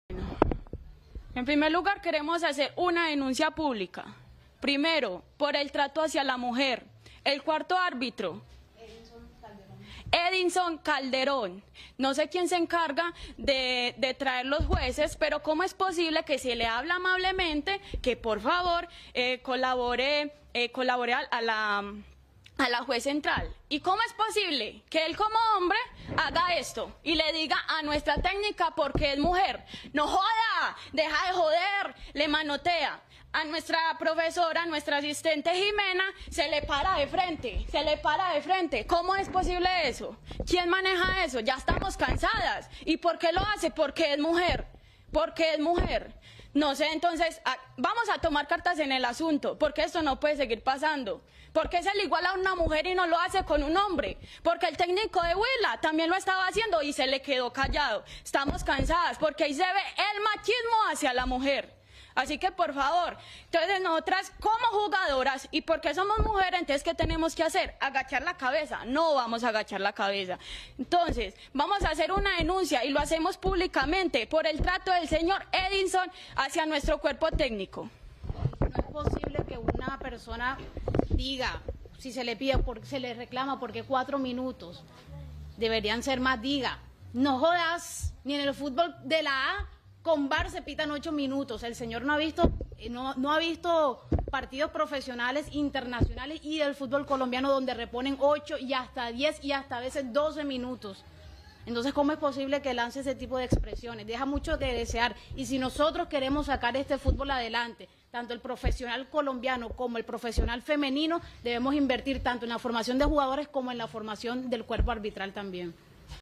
En primer lugar, queremos hacer una denuncia pública. Primero, por el trato hacia la mujer. El cuarto árbitro, Edinson Calderón. No sé quién se encarga de traer los jueces, pero ¿cómo es posible que se le habla amablemente que por favor colabore a la juez central? ¿Y cómo es posible que él como hombre haga esto y le diga a nuestra técnica porque es mujer: no joda, deja de joder, le manotea? A nuestra profesora, nuestra asistente Jimena, se le para de frente. ¿Cómo es posible eso? ¿Quién maneja eso? Ya estamos cansadas. ¿Y por qué lo hace? Porque es mujer. No sé, entonces, vamos a tomar cartas en el asunto, porque esto no puede seguir pasando. ¿Por qué se le iguala a una mujer y no lo hace con un hombre? Porque el técnico de Huila también lo estaba haciendo y se le quedó callado. Estamos cansadas, porque ahí se ve el machismo hacia la mujer. Así que, por favor, entonces nosotras como jugadoras, y porque somos mujeres, entonces, ¿qué tenemos que hacer? ¿Agachar la cabeza? No vamos a agachar la cabeza. Entonces, vamos a hacer una denuncia y lo hacemos públicamente por el trato del señor Edinson hacia nuestro cuerpo técnico. No es posible que una persona diga, si se le pide, se le reclama, porque 4 minutos deberían ser más, diga, no jodas, ni en el fútbol de la A con VAR se pitan 8 minutos. El señor no ha visto partidos profesionales internacionales y del fútbol colombiano donde reponen 8 y hasta 10 y hasta a veces 12 minutos. Entonces, ¿cómo es posible que lance ese tipo de expresiones? Deja mucho que desear. Y si nosotros queremos sacar este fútbol adelante, tanto el profesional colombiano como el profesional femenino, debemos invertir tanto en la formación de jugadores como en la formación del cuerpo arbitral también.